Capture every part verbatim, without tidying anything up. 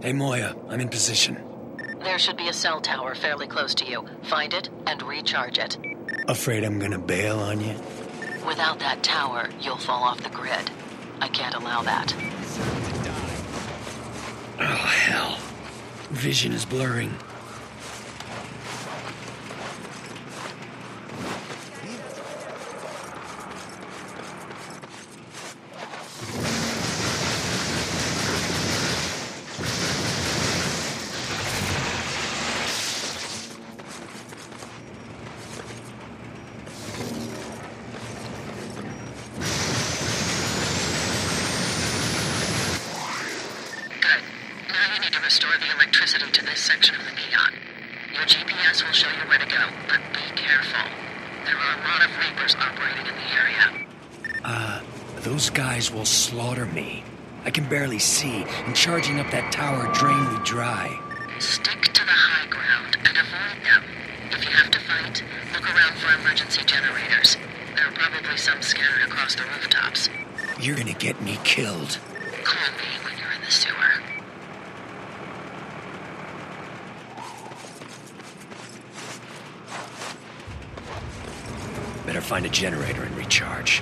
Hey, Moya, I'm in position. There should be a cell tower fairly close to you. Find it and recharge it. Afraid I'm gonna bail on you? Without that tower, you'll fall off the grid. I can't allow that. Oh, hell. Vision is blurring. Restore the electricity to this section of the neon. Your G P S will show you where to go, but be careful. There are a lot of Reapers operating in the area. Uh, those guys will slaughter me. I can barely see, and charging up that tower drained me dry. Stick to the high ground and avoid them. If you have to fight, look around for emergency generators. There are probably some scattered across the rooftops. You're gonna get me killed. Call me when you're in the sewer. Better find a generator and recharge.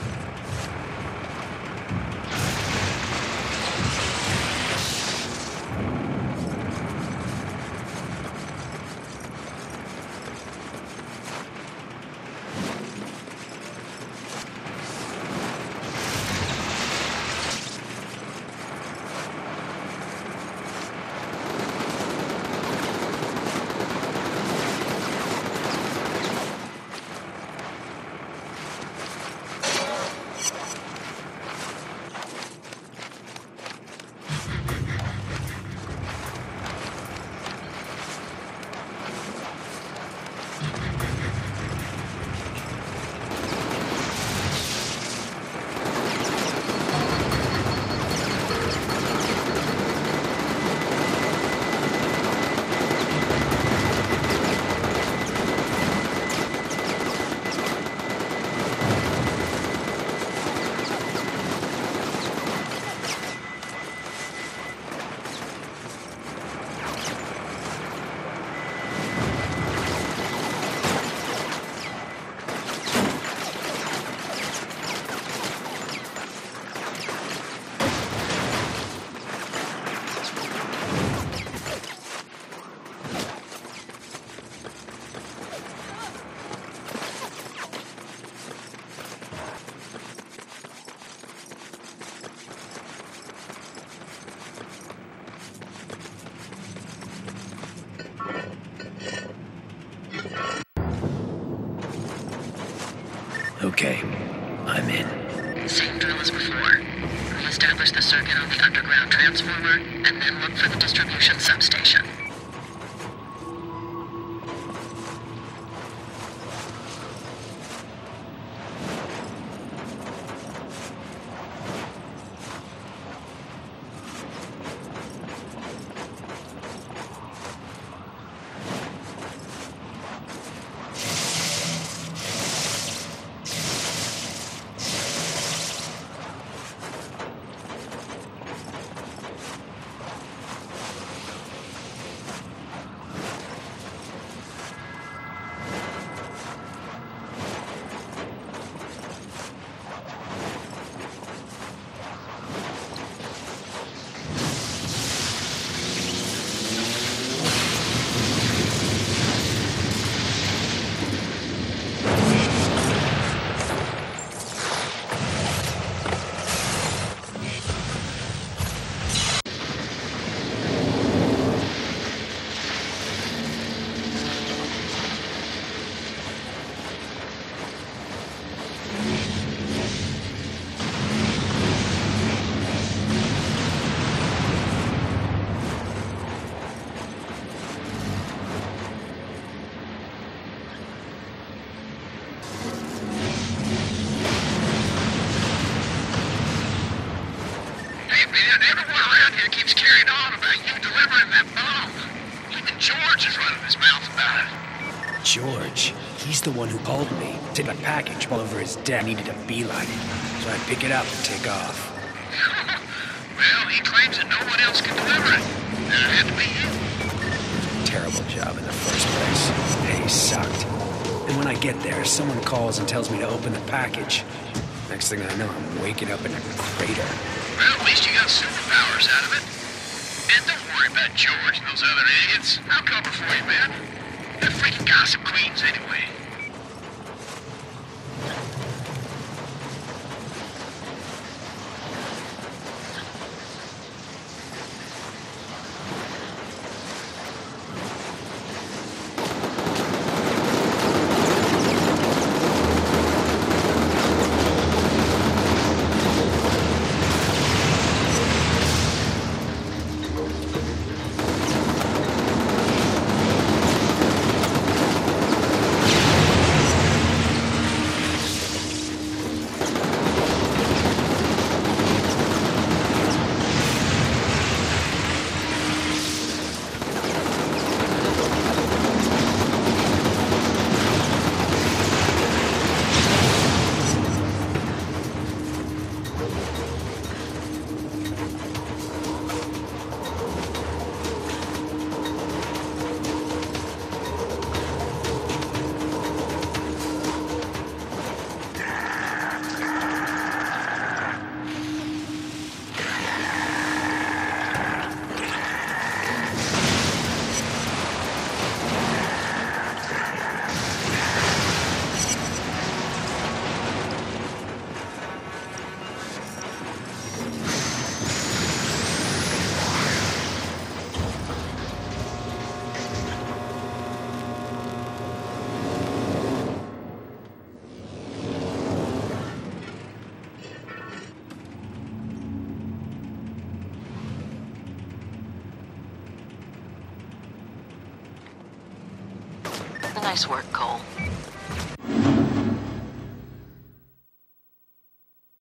Okay, I'm in. Same drill as before. Re-establish the circuit on the underground transformer, and then look for the distribution substation. keeps carrying on about you delivering that bomb. Even George is running his mouth about it. George? He's the one who called me. Said a package all over his desk needed a beeline. So I pick it up and take off. Well, he claims that no one else can deliver it. Then it had to be you. Terrible job in the first place. Pay sucked. And when I get there, someone calls and tells me to open the package. Next thing I know, I'm waking up in a crater. Well, at least you got superpowers out of it. And don't worry about George and those other idiots. I'll cover for you, man. They're freaking gossip queens anyway. Nice work, Cole.